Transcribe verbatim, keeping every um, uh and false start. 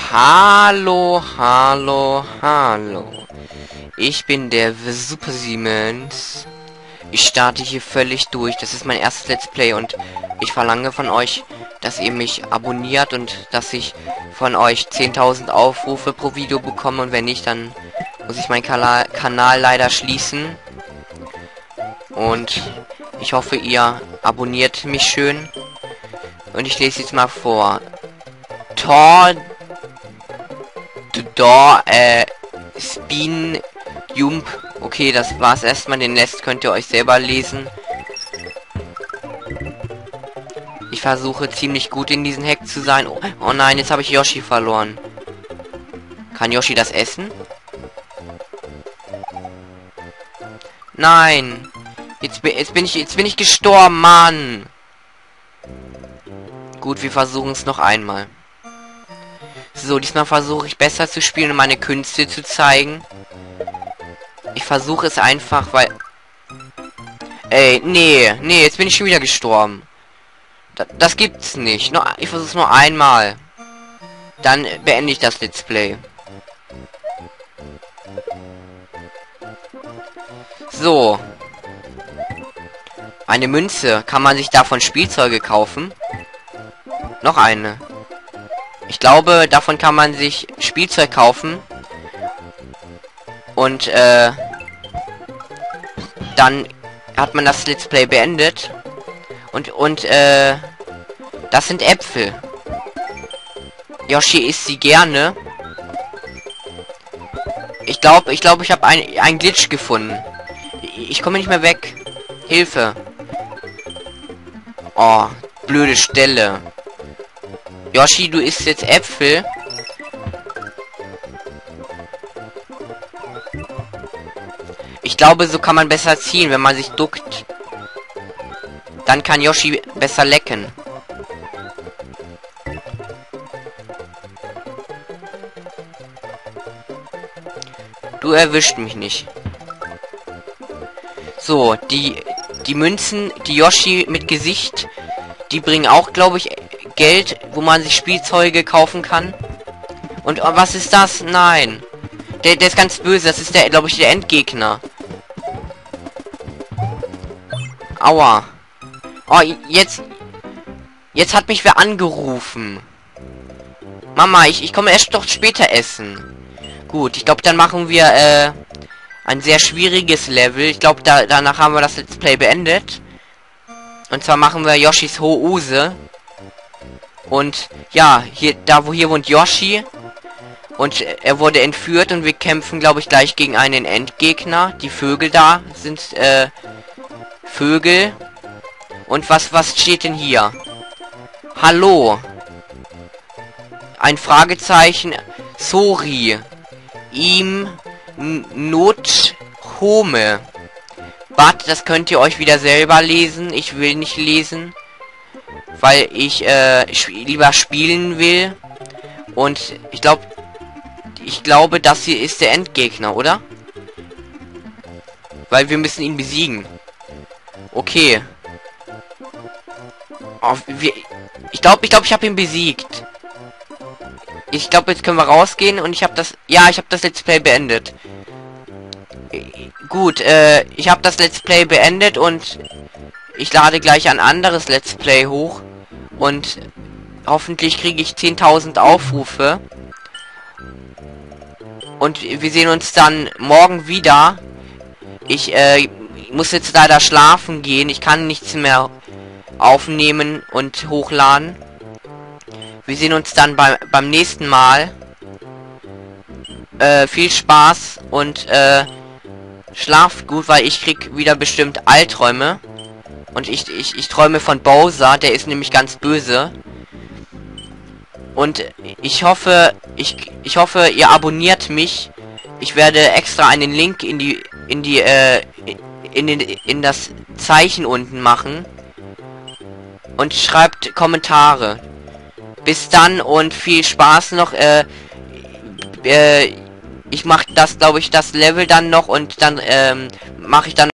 Hallo, hallo, hallo. Ich bin der Super Siemens. Ich starte hier völlig durch. Das ist mein erstes Let's Play und ich verlange von euch, dass ihr mich abonniert und dass ich von euch zehntausend Aufrufe pro Video bekomme, und wenn nicht, dann muss ich meinen Kanal, Kanal leider schließen. Und ich hoffe, ihr abonniert mich schön. Und ich lese jetzt mal vor. Tor Dor äh Spin Jump. Okay, das war's erstmal. Den Rest könnt ihr euch selber lesen. Ich versuche ziemlich gut in diesen Hack zu sein. Oh, oh nein, jetzt habe ich Yoshi verloren. Kann Yoshi das essen? Nein. Jetzt, jetzt bin ich jetzt bin ich gestorben, Mann. Gut, wir versuchen es noch einmal. So, diesmal versuche ich besser zu spielen und meine Künste zu zeigen. Ich versuche es einfach, weil... Ey, nee, nee, jetzt bin ich schon wieder gestorben. Da, das gibt's nicht. Nur, ich versuche es nur einmal. Dann beende ich das Let's Play. So. Eine Münze. Kann man sich davon Spielzeuge kaufen? Noch eine. Ich glaube, davon kann man sich Spielzeug kaufen. Und, äh... dann hat man das Let's Play beendet. Und, und, äh... das sind Äpfel. Yoshi isst sie gerne. Ich glaube, ich glaube, ich habe ein, ein Glitch gefunden. Ich, ich komme nicht mehr weg. Hilfe. Oh, blöde Stelle. Yoshi, du isst jetzt Äpfel. Ich glaube, so kann man besser ziehen, wenn man sich duckt. Dann kann Yoshi besser lecken. Du erwischt mich nicht. So, die die Münzen, die Yoshi mit Gesicht, die bringen auch, glaube ich, Geld, wo man sich Spielzeuge kaufen kann. Und oh, was ist das? Nein. Der, der ist ganz böse. Das ist der, glaube ich, der Endgegner. Aua. Oh, jetzt... Jetzt hat mich wer angerufen. Mama, ich, ich komme erst doch später essen. Gut, ich glaube, dann machen wir, äh... ein sehr schwieriges Level. Ich glaube, da, danach haben wir das Let's Play beendet. Und zwar machen wir Yoshis House. Und ja, hier, da wo hier wohnt Yoshi. Und er wurde entführt und wir kämpfen, glaube ich, gleich gegen einen Endgegner. Die Vögel da sind, äh, Vögel. Und was, was steht denn hier? Hallo. Ein Fragezeichen. Sorry. Ihm Not Home. But, das könnt ihr euch wieder selber lesen. Ich will nicht lesen, weil ich äh, lieber spielen will. Und ich glaube, ich glaube, das hier ist der Endgegner, oder? Weil wir müssen ihn besiegen. Okay. Oh, wir, ich glaube, ich glaube, ich habe ihn besiegt. Ich glaube, jetzt können wir rausgehen und ich habe das... Ja, ich habe das Let's Play beendet. Gut, äh, ich habe das Let's Play beendet und ich lade gleich ein anderes Let's Play hoch. Und hoffentlich kriege ich zehntausend Aufrufe. Und wir sehen uns dann morgen wieder. Ich, äh, muss jetzt leider schlafen gehen. Ich kann nichts mehr aufnehmen und hochladen. Wir sehen uns dann bei, beim nächsten Mal. Äh, viel Spaß und äh, schlaft gut, weil ich krieg wieder bestimmt Albträume. Und ich, ich, ich träume von Bowser, der ist nämlich ganz böse. Und ich hoffe, ich, ich hoffe, ihr abonniert mich. Ich werde extra einen Link in die, in die, äh, in den, in das Zeichen unten machen. Und schreibt Kommentare. Bis dann und viel Spaß noch. Äh, äh, ich mache das, glaube ich, das Level dann noch und dann ähm, mache ich dann